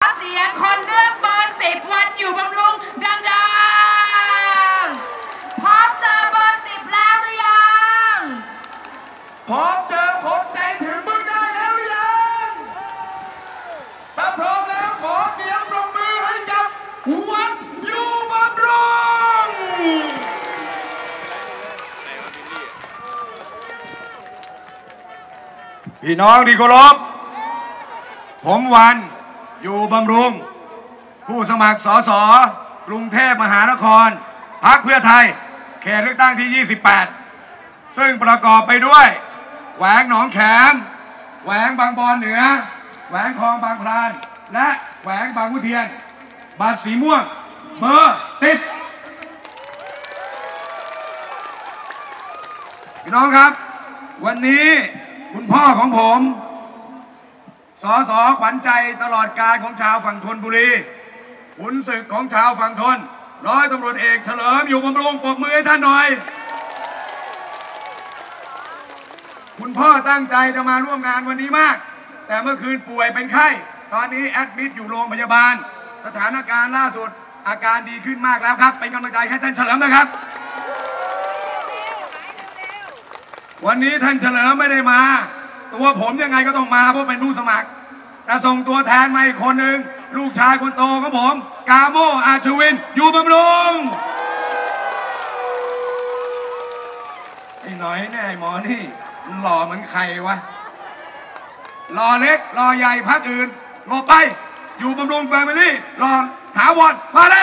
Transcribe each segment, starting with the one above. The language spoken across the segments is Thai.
เสียงคนเลือกเบอร์10วันอยู่บำรุงดังๆพร้อมเจอเบอร์10แล้วหรือยังพร้อมเจอผมใจถึงมึงได้แล้วหรือยังถ้าพร้อมแล้วขอเสียงปรบมือให้กับวันอยู่บำรุงพี่น้องที่เคารพผมวันอยู่บำรุงผู้สมัครสสกรุงเทพมหานครพรรคเพื่อไทยเขตเลือกตั้งที่ 28ซึ่งประกอบไปด้วยแขวงหนองแขมแขวงบางบอนเหนือแขวงคลองบางพลานและแขวงบางขุนเทียนบัตรสีม่วงเบอร์10พี่น้องครับวันนี้คุณพ่อของผมสสขวัญใจตลอดกาลของชาวฝั่งธนบุรีขุนศึกของชาวฝั่งธนร้อยตำรวจเอกเฉลิมอยู่บำรุงปรบมือให้ท่านหน่อยคุณพ่อตั้งใจจะมาร่วมงานวันนี้มากแต่เมื่อคืนป่วยเป็นไข้ตอนนี้แอดมิดอยู่โรงพยาบาลสถานการณ์ล่าสุดอาการดีขึ้นมากแล้วครับเป็นกำลังใจให้ท่านเฉลิมนะครับวันนี้ท่านเฉลิมไม่ได้มาตัวผมยังไงก็ต้องมาเพราะเป็นผู้สมัครแต่ส่งตัวแทนมาอีกคนหนึ่งลูกชายคนโตของผมกาโมอาชวินอยู่บำรุงไอ้หน่อยเนี่ยไอ้หมอนี่มันหล่อเหมือนใครวะหล่อเล็กหล่อใหญ่พักอื่นหล่อไปอยู่บำรุงแฟมิลี่หล่อถาวรมาแล้ว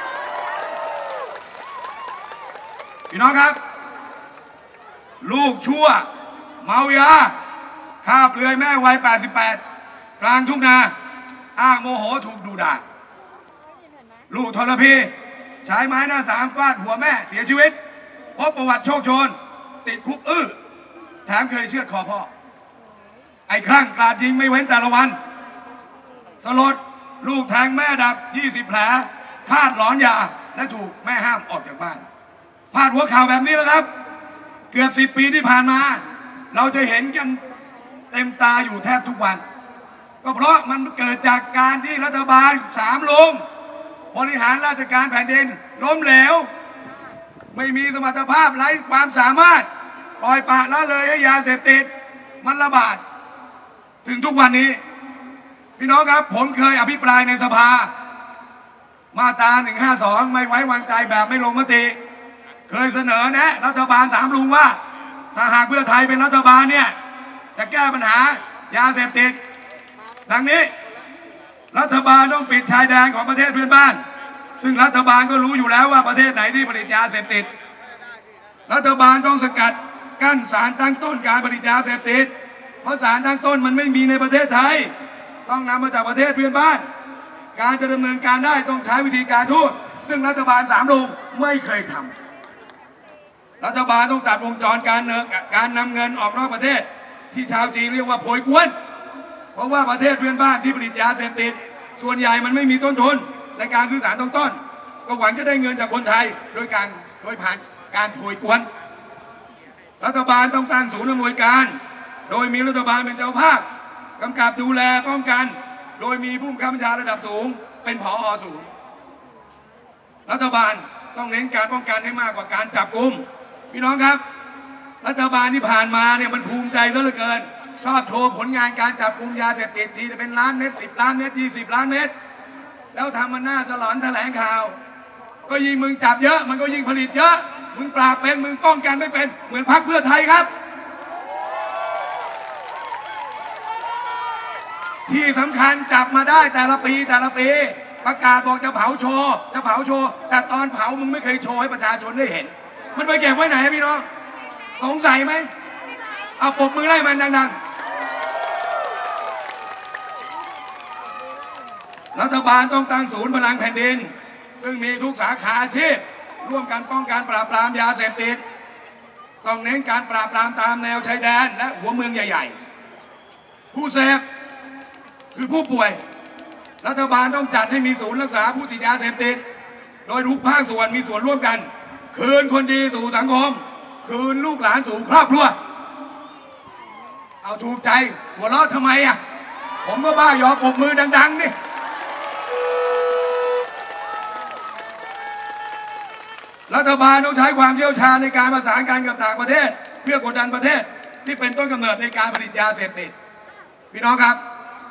พี่น้องครับลูกชั่วเมายาฆ่าเปลือยแม่วัย88กลางทุ่งนาอ้างโมโหถูกดุด่าลูกทรพีใช้ไม้หน้าสามฟาดหัวแม่เสียชีวิตพบประวัติโชคโชนติดคุกแถมเคยเชือดคอพ่อไอ้คลั่งกราดยิงไม่เว้นแต่ละวันสลดลูกแทงแม่ดับ20แผลคาดหลอนยาและถูกแม่ห้ามออกจากบ้านพาดหัวข่าวแบบนี้แล้วครับเกือบ10 ปีที่ผ่านมาเราจะเห็นกันเต็มตาอยู่แทบทุกวันก็เพราะมันเกิดจากการที่รัฐบาล3 ลุงบริหารราชการแผ่นดินล้มเหลวไม่มีสมรรถภาพไร้ความสามารถปล่อยปละละเลยให้ยาเสพติดมันระบาดถึงทุกวันนี้พี่น้องครับผมเคยอภิปรายในสภามาตรา152ไม่ไว้วางใจแบบไม่ลงมติเคยเสนอแนะรัฐบาล3 ลุงว่าถ้าหากเพื่อไทยเป็นรัฐบาลเนี่ยจะแก้ปัญหายาเสพติดดังนี้รัฐบาลต้องปิดชายแดนของประเทศเพื่อนบ้านซึ่งรัฐบาลก็รู้อยู่แล้วว่าประเทศไหนที่ผลิตยาเสพติดรัฐบาลต้องสกัดกั้นสารตั้งต้นการผลิตยาเสพติดเพราะสารตั้งต้นมันไม่มีในประเทศไทยต้องนำมาจากประเทศเพื่อนบ้านการจะดำเนินการได้ต้องใช้วิธีการทูตซึ่งรัฐบาล3 ลุงไม่เคยทำรัฐบาลต้องตัดวงจรการนำเงินออกนอกประเทศที่ชาวจีนเรียกว่าโผยกวนเพราะว่าประเทศเพื่อนบ้านที่ผลิตยาเสพติดส่วนใหญ่มันไม่มีต้นทุนในการซื้อสารต้นก็หวังจะได้เงินจากคนไทยโดยผ่านการโผยกวนรัฐบาลต้องตั้งศูนย์อำนวยการโดยมีรัฐบาลเป็นเจ้าภาพกำกับดูแลป้องกันโดยมีผู้บังคับบัญชาระดับสูงเป็นผอ.ศูนย์รัฐบาลต้องเน้นการป้องกันให้มากกว่าการจับกุมพี่น้องครับรัฐบาลที่ผ่านมาเนี่ยมันภูมิใจซะเหลือเกินชอบโชว์ผลงานการจับกุมยาเสพติดทีจะเป็นล้านเม็ด10 ล้านเม็ด20 ล้านเม็ดแล้วทำมันหน้าสลอนแถลงข่าวก็ยิ่งมึงจับเยอะมันก็ยิ่งผลิตเยอะมึงปราบเป็นมึงป้องกันไม่เป็นเหมือนพรรคเพื่อไทยครับที่สำคัญจับมาได้แต่ละปีประกาศบอกจะเผาโชว์แต่ตอนเผามึงไม่เคยโชว์ให้ประชาชนได้เห็นมันไปเก็บไว้ไหนพี่น้องสงสัยไหมเอาปรบมือให้มันดังๆรัฐบาลต้องตั้งศูนย์พลังแผ่นดินซึ่งมีทุกสาขาอาชีพร่วมกันป้องกันปราบปรามยาเสพติดต้องเน้นการปราบปรามตามแนวชายแดนและหัวเมืองใหญ่ๆผู้เสพคือผู้ป่วยรัฐบาลต้องจัดให้มีศูนย์รักษาผู้ติดยาเสพติดโดยทุกภาคส่วนมีส่วนร่วมกันคืนคนดีสู่สังคมคืนลูกหลานสู่ครอบครัวเอาถูกใจหัวเราะทำไมอ่ะผมก็บ้ายอปรบมือดังๆนี่รัฐบาลต้องใช้ความเชี่ยวชาญในการประสานกันกับต่างประเทศเพื่อกดดันประเทศที่เป็นต้นกำเนิดในการผลิตยาเสพติดพี่น้องครับ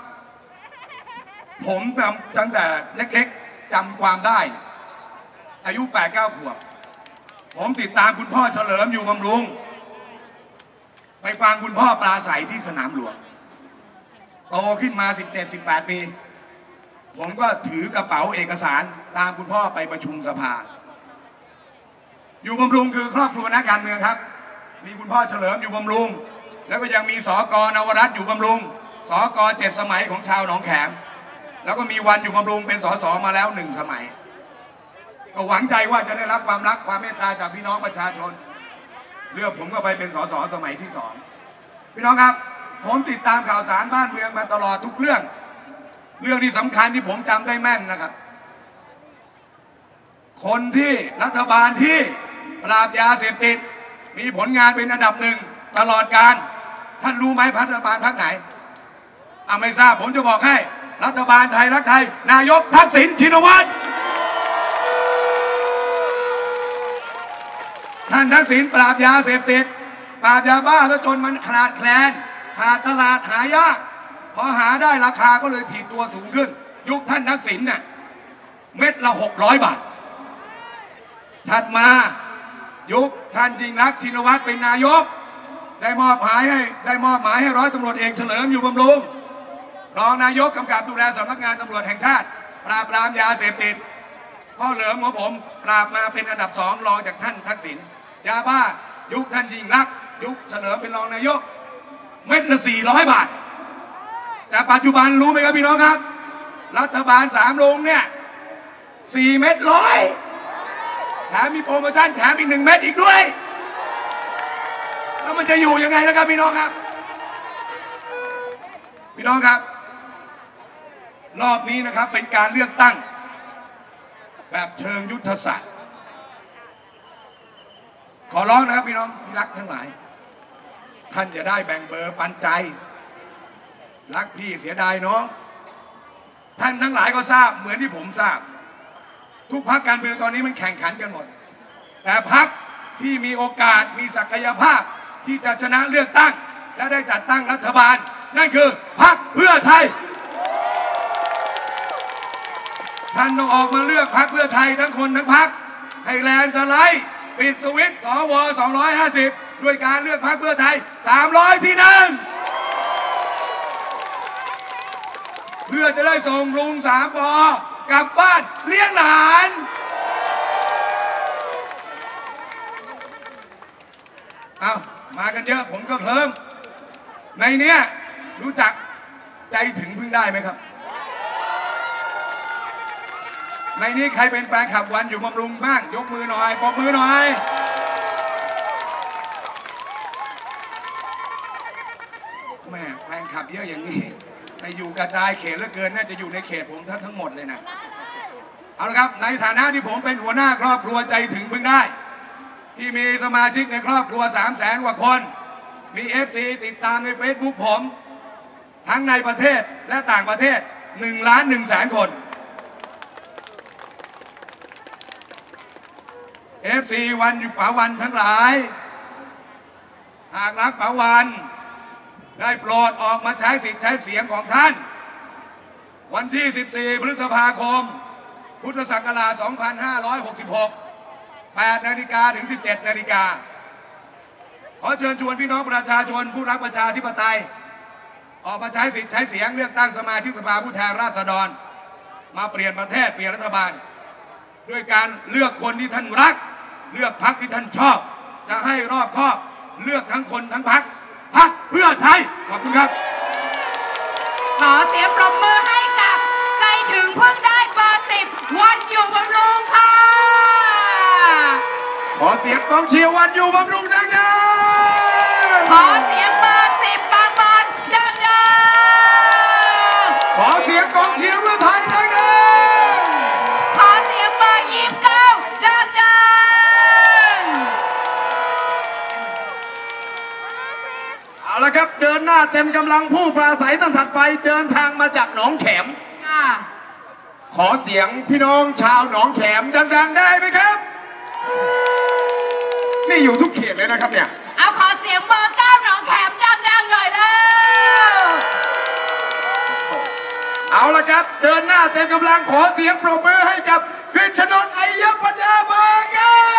ผมตั้งแต่เล็กๆจำความได้อายุ 8-9 ขวบผมติดตามคุณพ่อเฉลิมอยู่บำรุงไปฟังคุณพ่อปราศัยที่สนามหลวงโตขึ้นมา 17-18 ปีผมก็ถือกระเป๋าเอกสารตามคุณพ่อไปประชุมสภาอยู่บำรุงคือครอบครัวนักการเมืองครับมีคุณพ่อเฉลิมอยู่บำรุงแล้วก็ยังมีสก.นวรัตน์อยู่บำรุงสก.7 สมัยของชาวหนองแขมแล้วก็มีวันอยู่บำรุงเป็นสสมาแล้ว1 สมัยก็หวังใจว่าจะได้รับความรักความเมตตาจากพี่น้องประชาชนเลือกผมก็ไปเป็นสสสมัยที่2พี่น้องครับผมติดตามข่าวสารบ้านเมืองมาตลอดทุกเรื่องที่สำคัญที่ผมจำได้แม่นนะครับคนที่รัฐบาลที่ปราบยาเสพติดมีผลงานเป็นอันดับ1ตลอดการท่านรู้ไหมรัฐบาลพรรคไหนไม่ทราบผมจะบอกให้รัฐบาลไทยรักไทยนายกทักษิณชินวัตรท่านทักษิณปราบยาเสพติดปราบยาบ้าแล้วจนมันขาดแคลนขาดตลาดหายากพอหาได้ราคาก็เลยถีบตัวสูงขึ้นยุคท่านทักษิณเนี่ยเม็ดละ600 บาทถัดมายุคท่านยิ่งรักษณ์ชินวัตรเป็นนายกได้มอบหมายให้ร้อยตำรวจเอกเฉลิมอยู่บำรุงรองนายกกำกับดูแลสำนักงานตำรวจแห่งชาติปราบปรามยาเสพติดพ่อเหลิมของผมปราบมาเป็นอันดับ2รองจากท่านทักษิณยาบ้ายุคท่านยิ่งรักษณ์ยุคเฉลิมเป็นรองนายกเม็ดละ400 บาทแต่ปัจจุบันรู้ไหมครับพี่น้องครับรัฐบาล3 ลุงเนี่ย4 เม็ด100แถมมีโปรโมชั่นแถมอีก1 เม็ดอีกด้วยแล้วมันจะอยู่ยังไงล่ะครับพี่น้องครับพี่น้องครับรอบนี้นะครับเป็นการเลือกตั้งแบบเชิงยุทธศาสตร์ขอร้องนะครับพี่น้องที่รักทั้งหลายท่านจะได้แบ่งเบอร์ปันใจรักพี่เสียดายน้องท่านทั้งหลายก็ทราบเหมือนที่ผมทราบทุกพรรคการเมืองตอนนี้มันแข่งขันกันหมดแต่พรรคที่มีโอกาสมีศักยภาพที่จะชนะเลือกตั้งและได้จัดตั้งรัฐบาลนั่นคือพรรคเพื่อไทยท่านต้องออกมาเลือกพรรคเพื่อไทยทั้งคนทั้งพรรคให้แลนด์สไลด์ปิดสวิตช์สว250ด้วยการเลือกพรรคเพื่อไทย300 ที่นั่งเพื่อจะได้ส่งลุง3 ปกลับบ้านเลี้ยงหลานเอามากันเยอะผมก็เคลิ้มในเนี้ยรู้จักใจถึงพึ่งได้ไหมครับในนี้ใครเป็นแฟนขับวันอยู่บำรุงบ้างยกมือหน่อยปรบมือหน่อยแม่แฟนขับเยอะอย่างนี้แต่อยู่กระจายเขตเหลือเกินน่าจะอยู่ในเขตผมทั้งหมดเลยนะเอาละครับในฐานะที่ผมเป็นหัวหน้าครอบครัวใจถึงพึ่งได้ที่มีสมาชิกในครอบครัว300,000 กว่าคนมี FC ติดตามใน Facebook ผมทั้งในประเทศและต่างประเทศ1,100,000 คน FC วันอยู่ป๋าวันทั้งหลายหากรักป๋าวันได้โปรดออกมาใช้สิทธิ์ใช้เสียงของท่านวันที่14 พฤษภาคมพุทธศักราช 2566 8 นาฬิกาถึง 17 นาฬิกาขอเชิญชวนพี่น้องประชาชนผู้รักประชาธิปไตยออกมาใช้สิทธิ์ใช้เสียงเลือกตั้งสมาชิกสภาผู้แทนราษฎรมาเปลี่ยนประเทศเปลี่ยนรัฐบาลด้วยการเลือกคนที่ท่านรักเลือกพรรคที่ท่านชอบจะให้รอบคอบเลือกทั้งคนทั้งพรรคเพื่อไทยขอบคุณครับขอเสียงปรบมือให้กับใจถึงพึ่งได้เบอร์10วันอยู่บำรุงค่ะขอเสียงกองเชียร์วันอยู่บำรุงดังๆขอเสียงเบอร์10บางบอนดังๆขอเสียงกองเชียร์เพื่อไทยดังๆขอเสียงเบอร์29ดังๆเอาละครับเดินหน้าเต็มกำลังผู้ปราศัยท่านถัดไปเดินทางมาจากหนองแขมขอเสียงพี่น้องชาวหนองแขมดังๆได้ไหมครับนี่อยู่ทุกเขตเลยนะครับเนี่ยเอาขอเสียงเบอร์เก้าหนองแขมดังๆหน่อยแล้วเอาละครับเดินหน้าเต็มกำลังขอเสียงปรบมือให้กับกฤษณนท์ ไอยปัญญาเบอร์เก้า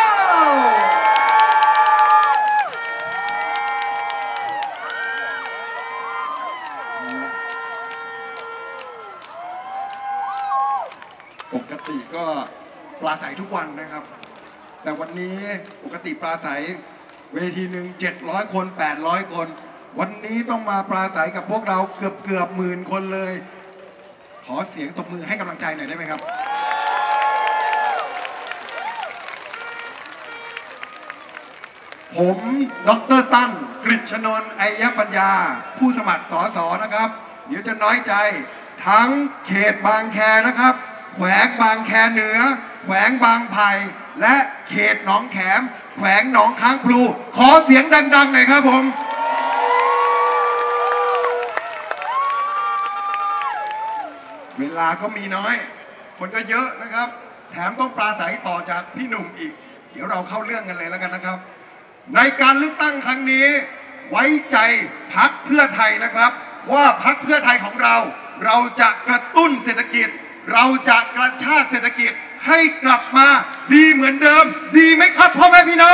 ปกติก็ปราศัยทุกวันนะครับ แต่วันนี้ปกติปราศัยเวทีหนึ่ง700 คน800 คน วันนี้ต้องมาปราศัยกับพวกเราเกือบหมื่นคนเลย ขอเสียงตบมือให้กำลังใจหน่อยได้ไหมครับ ผมดร.ตั้นกฤษณนท์ ไอยปัญญา ผู้สมัครสสนะครับ เดี๋ยวจะน้อยใจทั้งเขตบางแคนะครับ แขวงบางแคเหนือ แขวงบางไผ่และเขตหนองแขม แขวงหนองค้างพลูขอเสียงดังๆหน่อยครับผม เวลาก็มีน้อย คนก็เยอะนะครับ แถมต้องปราศัยต่อจากพี่หนุ่มอีก เดี๋ยวเราเข้าเรื่องกันเลยแล้วกันนะครับ ในการเลือกตั้งครั้งนี้ ไว้ใจพรรคเพื่อไทยนะครับ ว่าพรรคเพื่อไทยของเรา เราจะกระตุ้นเศรษฐกิจ เราจะกระชากเศรษฐกิจให้กลับมาดีเหมือนเดิม ดีไหมครับพ่อแม่พี่น้อง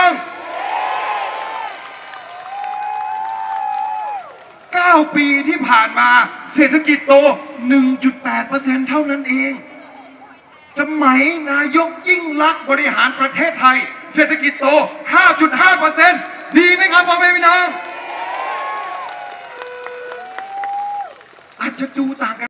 9 ปีที่ผ่านมาเศรษฐกิจโต 1.8% เท่านั้นเอง สมัยนายกยิ่งลักษณ์บริหารประเทศไทย เศรษฐกิจโต 5.5% ดีไหมครับพ่อแม่พี่น้อง อาจจะดูต่างกัน